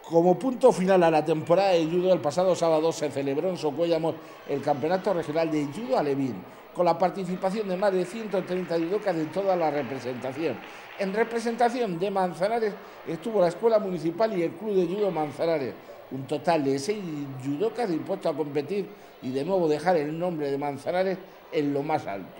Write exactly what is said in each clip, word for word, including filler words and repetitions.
Como punto final a la temporada de judo, el pasado sábado se celebró en Socuéllamos el Campeonato Regional de Judo Alevín, con la participación de más de ciento treinta judocas de toda la representación. En representación de Manzanares estuvo la Escuela Municipal y el Club de Judo Manzanares, un total de seis judocas dispuestos a competir y de nuevo dejar el nombre de Manzanares en lo más alto.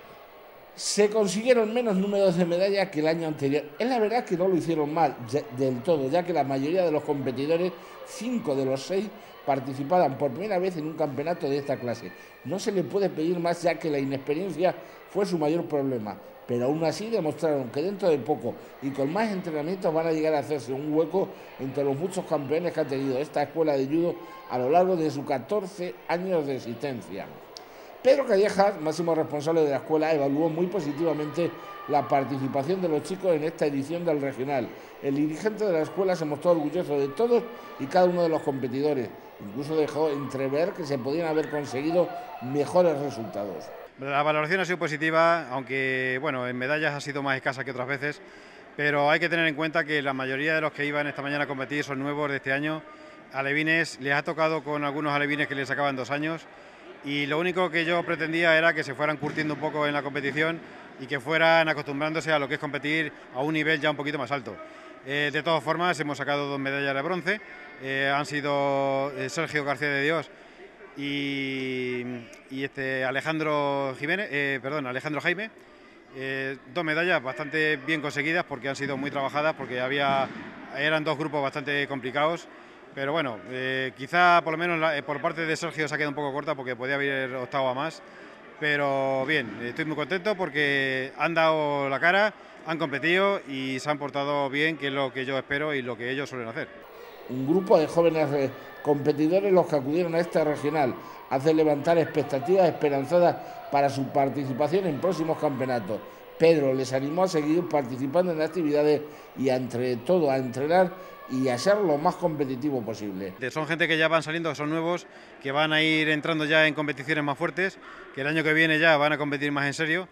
Se consiguieron menos números de medallas que el año anterior. Es la verdad que no lo hicieron mal del todo, ya que la mayoría de los competidores, cinco de los seis, participaban por primera vez en un campeonato de esta clase. No se le puede pedir más, ya que la inexperiencia fue su mayor problema, pero aún así demostraron que dentro de poco y con más entrenamientos van a llegar a hacerse un hueco entre los muchos campeones que ha tenido esta escuela de judo a lo largo de sus catorce años de existencia. Pedro Callejas, máximo responsable de la escuela, evaluó muy positivamente la participación de los chicos en esta edición del regional. El dirigente de la escuela se mostró orgulloso de todos y cada uno de los competidores. Incluso dejó entrever que se podían haber conseguido mejores resultados. La valoración ha sido positiva, aunque bueno, en medallas ha sido más escasa que otras veces, pero hay que tener en cuenta que la mayoría de los que iban esta mañana a competir son nuevos de este año. Alevines, les ha tocado con algunos alevines que les sacaban dos años. Y lo único que yo pretendía era que se fueran curtiendo un poco en la competición y que fueran acostumbrándose a lo que es competir a un nivel ya un poquito más alto. Eh, de todas formas, hemos sacado dos medallas de bronce, eh, han sido eh, Sergio García de Dios y, y este Alejandro Jiménez, eh, perdón, Alejandro Jaime. Eh, dos medallas bastante bien conseguidas porque han sido muy trabajadas, porque había, eran dos grupos bastante complicados. Pero bueno, eh, quizá por lo menos la, eh, por parte de Sergio se ha quedado un poco corta porque podía haber optado a más. Pero bien, estoy muy contento porque han dado la cara, han competido y se han portado bien, que es lo que yo espero y lo que ellos suelen hacer. Un grupo de jóvenes competidores los que acudieron a esta regional hace levantar expectativas esperanzadas para su participación en próximos campeonatos. Pedro les animó a seguir participando en actividades y entre todo a entrenar y a ser lo más competitivo posible. Son gente que ya van saliendo, son nuevos, que van a ir entrando ya en competiciones más fuertes, que el año que viene ya van a competir más en serio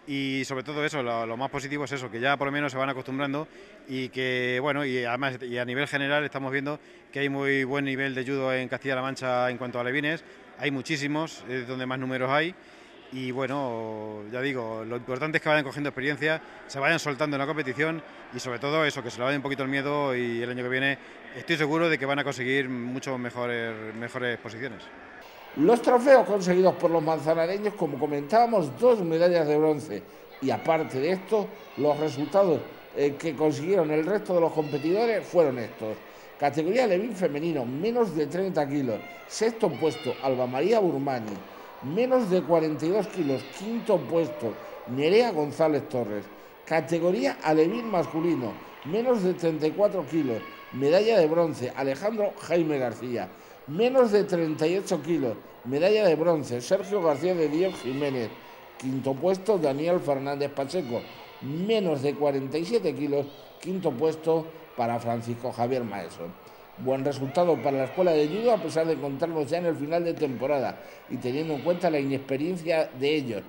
y sobre todo eso, lo, lo más positivo es eso, que ya por lo menos se van acostumbrando y que bueno, y además y a nivel general estamos viendo que hay muy buen nivel de judo en Castilla-La Mancha en cuanto a alevines, hay muchísimos, es donde más números hay. Y bueno, ya digo, lo importante es que vayan cogiendo experiencia, se vayan soltando en la competición y sobre todo eso, que se le vaya un poquito el miedo y el año que viene estoy seguro de que van a conseguir mucho mejores, mejores posiciones. Los trofeos conseguidos por los manzanareños, como comentábamos, dos medallas de bronce y aparte de esto, los resultados eh, que consiguieron el resto de los competidores fueron estos. Categoría Alevín femenino, menos de treinta kilos, sexto puesto, Alba María Burmani. Menos de cuarenta y dos kilos, quinto puesto, Nerea González Torres. Categoría Alevín masculino, menos de treinta y cuatro kilos, medalla de bronce, Alejandro Jaime García. Menos de treinta y ocho kilos, medalla de bronce, Sergio García de Dios Jiménez. Quinto puesto, Daniel Fernández Pacheco. Menos de cuarenta y siete kilos, quinto puesto para Francisco Javier Maeso. Buen resultado para la escuela de judo a pesar de encontrarnos ya en el final de temporada y teniendo en cuenta la inexperiencia de ellos,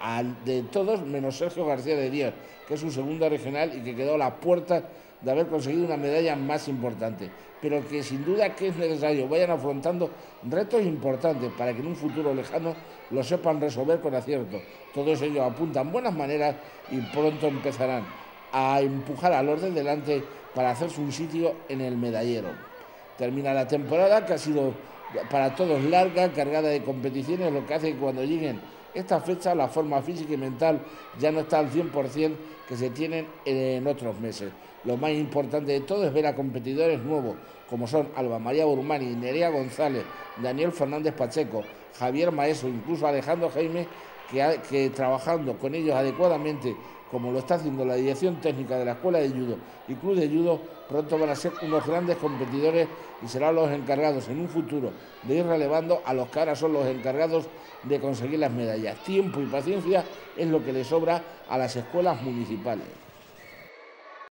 de todos menos Sergio García de Dios, que es su segunda regional y que quedó a las puertas de haber conseguido una medalla más importante, pero que sin duda que es necesario vayan afrontando retos importantes para que en un futuro lejano lo sepan resolver con acierto. Todos ellos apuntan buenas maneras y pronto empezarán a empujar a los de delante para hacerse un sitio en el medallero. Termina la temporada, que ha sido para todos larga, cargada de competiciones, lo que hace que cuando lleguen estas fechas la forma física y mental ya no está al cien por cien que se tienen en otros meses. Lo más importante de todo es ver a competidores nuevos, como son Alba María Burmani, Nerea González, Daniel Fernández Pacheco, Javier Maeso, incluso Alejandro Jaime, que, ha, que trabajando con ellos adecuadamente, como lo está haciendo la dirección técnica de la Escuela de Judo y Club de Judo, pronto van a ser unos grandes competidores y serán los encargados en un futuro de ir relevando a los que ahora son los encargados de conseguir las medallas. Tiempo y paciencia es lo que le sobra a las escuelas municipales.